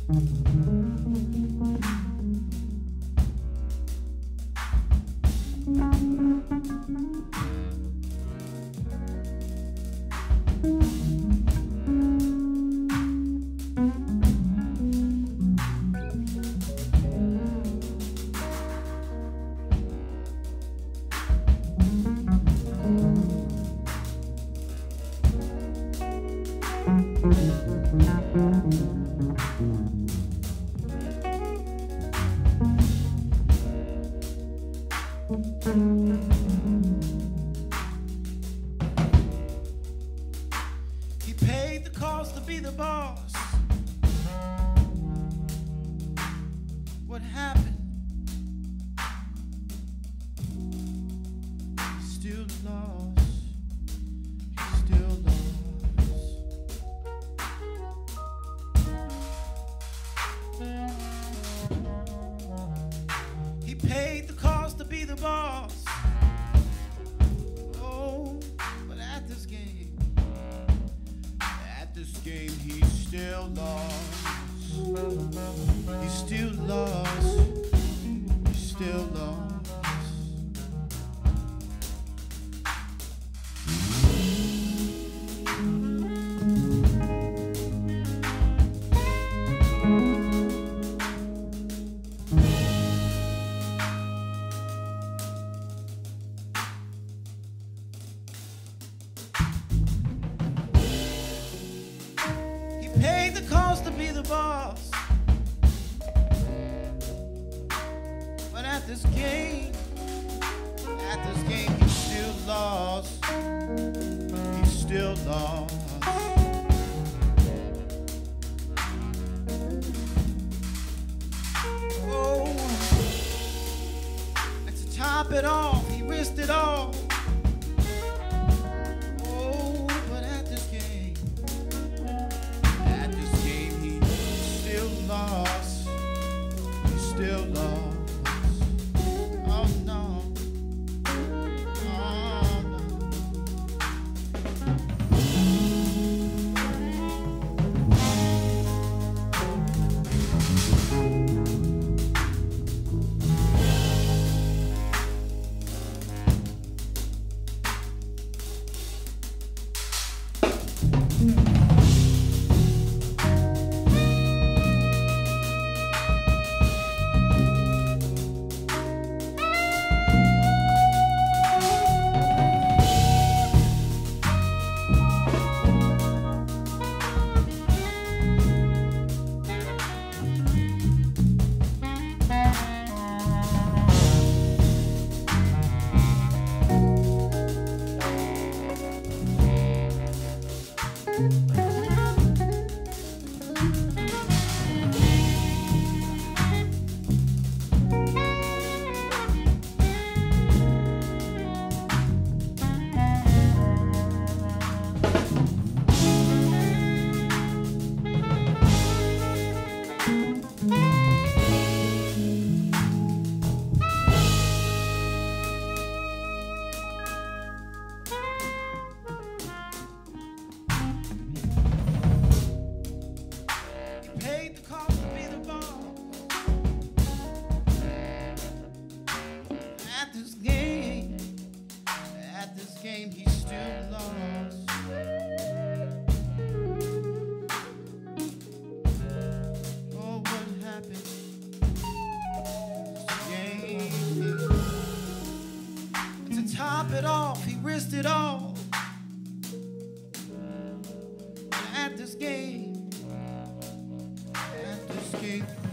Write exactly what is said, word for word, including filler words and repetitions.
He paid the cost to be the boss. What happened? He's still lost. He's still lost. He paid the cost to be the boss. Oh, but at this game, at this game, he's still lost. He's still lost. He's still lost. Paid the cost to be the boss. But at this game, at this game, he's still lost. He's still lost. Oh, and to top it off, he risked it all. Lost, he's still lost. Oh no, oh no. Paid the cost to be the boss. At this game, at this game, he's still lost. Oh, what happened? This game. And to top it off, he risked it all. At this game. Escape.